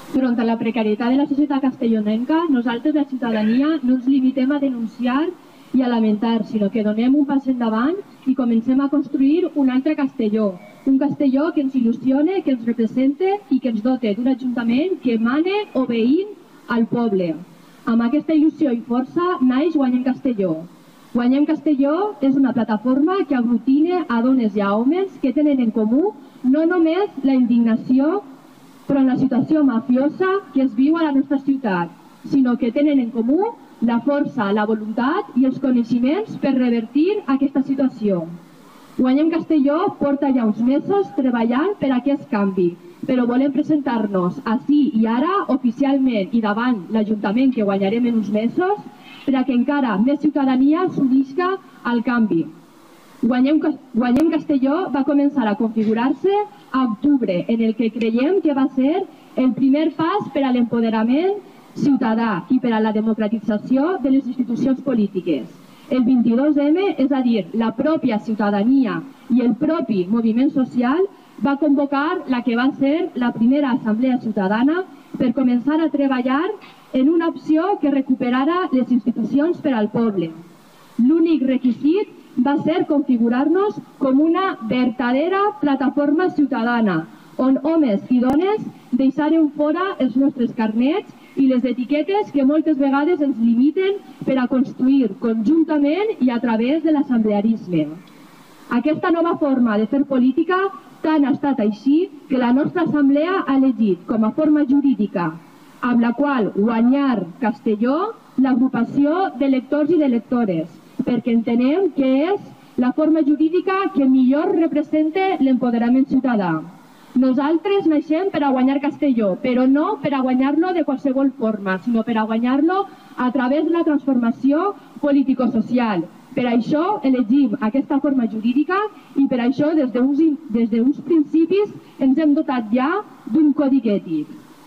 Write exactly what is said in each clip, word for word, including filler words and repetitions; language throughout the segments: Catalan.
Front a la precarietat de la societat castellonenca, nosaltres, la ciutadania, no ens limitem a denunciar i a lamentar, sinó que donem un pas endavant i comencem a construir un altre Castelló. Un Castelló que ens il·lusione, que ens represente i que ens dote d'un ajuntament que mane obeint al poble. Amb aquesta il·lusió i força naix Guanyem Castelló. Guanyem Castelló és una plataforma que aglutina a dones i a homes que tenen en comú no només la indignació però en la situació mafiosa que es viu a la nostra ciutat, sinó que tenen en comú la força, la voluntat i els coneixements per revertir aquesta situació. Guanyem Castelló porta ja uns mesos treballant per aquest canvi, però volem presentar-nos ací i ara oficialment i davant l'Ajuntament que guanyarem en uns mesos perquè encara més ciutadania s'unisca al canvi. Guanyem, Guanyem Castelló va començar a configurar-se a octubre, en el que creiem que va ser el primer pas per a l'empoderament ciutadà i per a la democratització de les institucions polítiques. El vint-i-dos eme, és a dir, la pròpia ciutadania i el propi moviment social, va convocar la que va ser la primera assemblea ciutadana per començar a treballar en una opció que recuperara les institucions per al poble. L'únic requisit va ser configurar-nos com una verdadera plataforma ciutadana, on homes i dones deixaren fora els nostres carnets i les etiquetes que moltes vegades ens limiten per a construir conjuntament i a través de l'assemblearisme. Aquesta nova forma de fer política tant ha estat així que la nostra assemblea ha elegit com a forma jurídica amb la qual guanyar Castelló l'agrupació d'electors i d'electores, perquè entenem que és la forma jurídica que millor representa l'empoderament ciutadà. Nosaltres naixem per a guanyar Castelló, però no per a guanyar-lo de qualsevol forma, sinó per a guanyar-lo a través de la transformació político-social. Per això elegim aquesta forma jurídica i per això des d'uns principis ens hem dotat ja d'un codi ètic.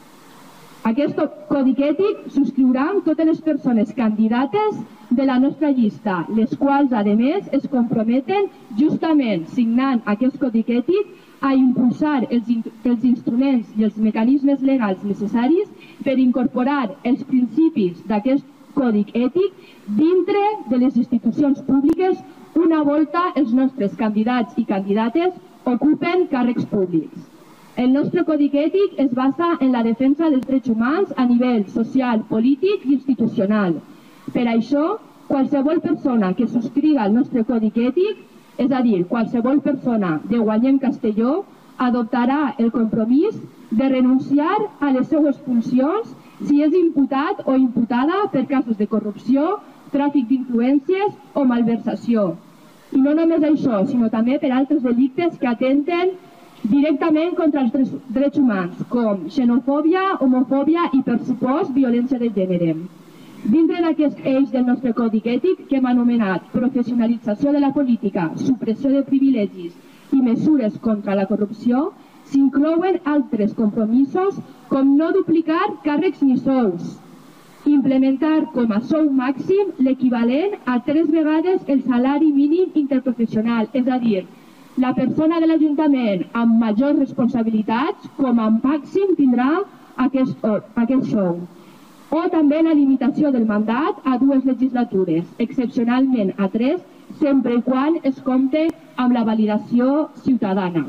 Aquest codi ètic subscriuran totes les persones candidates de la nostra llista, les quals, a més, es comprometen justament signant aquest codi ètic a impulsar els, els instruments i els mecanismes legals necessaris per incorporar els principis d'aquest codi ètic dintre de les institucions públiques una volta els nostres candidats i candidates ocupen càrrecs públics. El nostre codi ètic es basa en la defensa dels drets humans a nivell social, polític i institucional. Per això, qualsevol persona que subscriga el nostre codi ètic, és a dir, qualsevol persona de Guanyem Castelló, adoptarà el compromís de renunciar a les seues funcions si és imputat o imputada per casos de corrupció, tràfic d'influències o malversació. I no només això, sinó també per altres delictes que atenten directament contra els drets humans, com xenofòbia, homofòbia i, per supost, violència de gènere. Dintre d'aquest eix del nostre codi ètic, que hem anomenat professionalització de la política, supressió de privilegis i mesures contra la corrupció, s'inclouen altres compromisos com no duplicar càrrecs ni sous, implementar com a sou màxim l'equivalent a tres vegades el salari mínim interprofessional, és a dir, la persona de l'Ajuntament amb majors responsabilitats com a màxim tindrà aquest, aquest sou. O també la limitació del mandat a dues legislatures, excepcionalment a tres, sempre i quan es compte amb la validació ciutadana.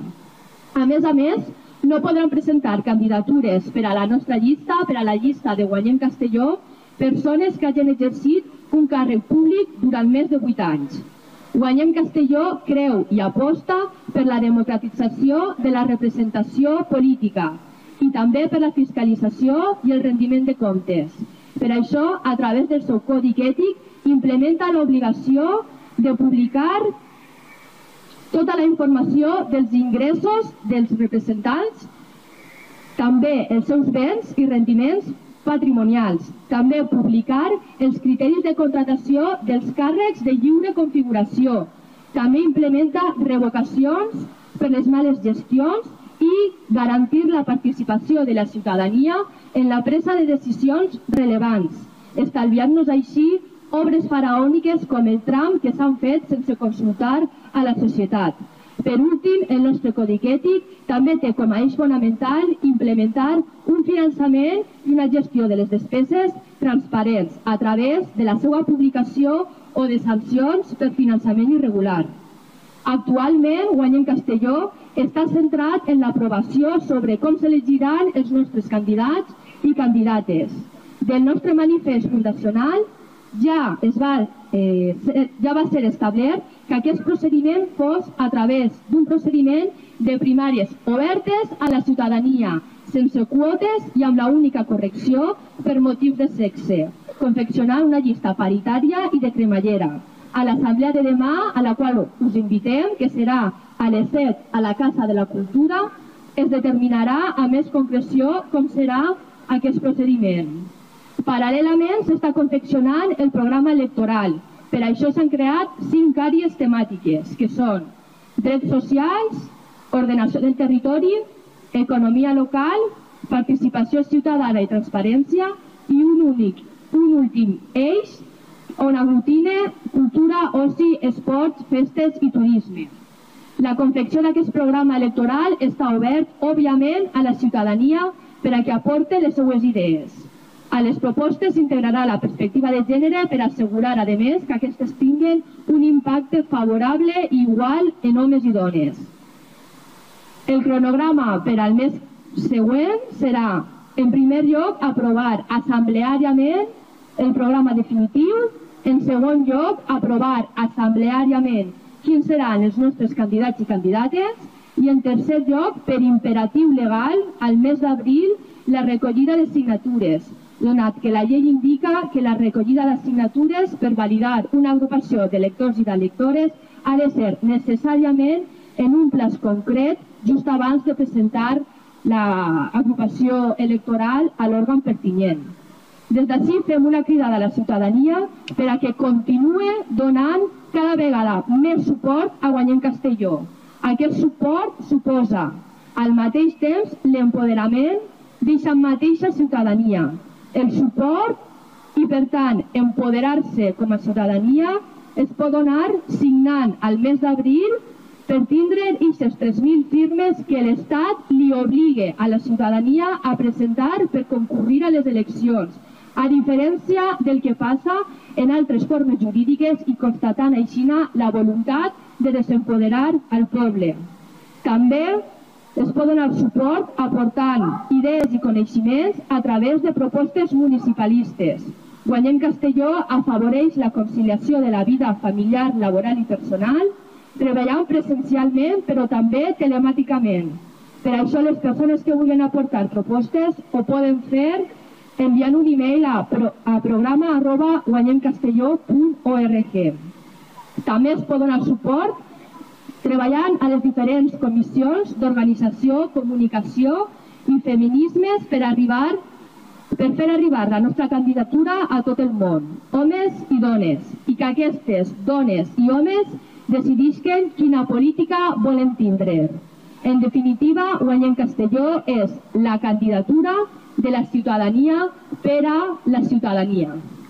A més a més, no podran presentar candidatures per a la nostra llista, per a la llista de Guanyem Castelló, persones que hagin exercit un càrrec públic durant més de vuit anys. Guanyem Castelló creu i aposta per la democratització de la representació política i també per la fiscalització i el rendiment de comptes. Per això, a través del seu codi ètic, implementa l'obligació de publicar tota la informació dels ingressos dels representants, també els seus béns i rendiments patrimonials. També publicar els criteris de contratació dels càrrecs de lliure configuració. També implementa revocacions per les males gestions i garantir la participació de la ciutadania en la presa de decisions rellevants, estalviant-nos així obres faraòniques com el tram que s'han fet sense consultar a la societat. Per últim, el nostre codi ètic també té com a eix fonamental implementar un un finançament i una gestió de les despeses transparents a través de la seva publicació o de sancions per finançament irregular. Actualment, Guanyem Castelló està centrat en l'aprovació sobre com s'elegiran els nostres candidats i candidates. Del nostre manifest fundacional ja, es va, eh, ja va ser establert que aquest procediment fos a través d'un procediment de primàries obertes a la ciutadania, sense quotes i amb l'única correcció per motius de sexe, confeccionar una llista paritària i de cremallera. A l'assemblea de demà, a la qual us invitem, que serà a les set a la Casa de la Cultura, es determinarà amb més concreció com serà aquest procediment. Paral·lelament s'està confeccionant el programa electoral. Per això s'han creat cinc àrees temàtiques, que són drets socials, ordenació del territori, economia local, participació ciutadana i transparència i un únic, un últim eix on aglutina cultura, oci, esports, festes i turisme. La confecció d'aquest programa electoral està obert, òbviament, a la ciutadania per a que aporte les seues idees. A les propostes s'integrarà la perspectiva de gènere per assegurar, a més, que aquestes tinguen un impacte favorable i igual en homes i dones. El cronograma per al mes següent serà, en primer lloc, aprovar assembleàriament el programa definitiu, en segon lloc, aprovar assembleàriament quins seran els nostres candidats i candidates i, en tercer lloc, per imperatiu legal, al mes d'abril, la recollida de signatures, donat que la llei indica que la recollida de signatures per validar una agrupació de lectors i de lectores ha de ser necessàriament en un plaç concret just abans de presentar l'agrupació electoral a l'òrgan pertinent. Des d'ací fem una cridada a la ciutadania per a que continuï donant cada vegada més suport a Guanyem Castelló. Aquest suport suposa al mateix temps l'empoderament d'aquesta mateixa ciutadania. El suport i, per tant, empoderar-se com a ciutadania es pot donar signant al mes d'abril per tindre aquestes tres mil firmes que l'Estat li obliga a la ciutadania a presentar per concurrir a les eleccions, a diferència del que passa en altres formes jurídiques i constatant així la voluntat de desempoderar al poble. També es pot donar suport aportant idees i coneixements a través de propostes municipalistes. Guanyem Castelló afavoreix la conciliació de la vida familiar, laboral i personal, treballant presencialment però també telemàticament. Per això les persones que vulguin aportar propostes ho poden fer enviant un e-mail a programa arroba guanyemcastelló punt org. També es pot donar suport treballant a les diferents comissions d'organització, comunicació i feminismes per arribar per fer arribar la nostra candidatura a tot el món, homes i dones, i que aquestes dones i homes decidisquen quina política volen tindre. En definitiva, Guanyem Castelló és la candidatura de la ciutadania per a la ciutadania.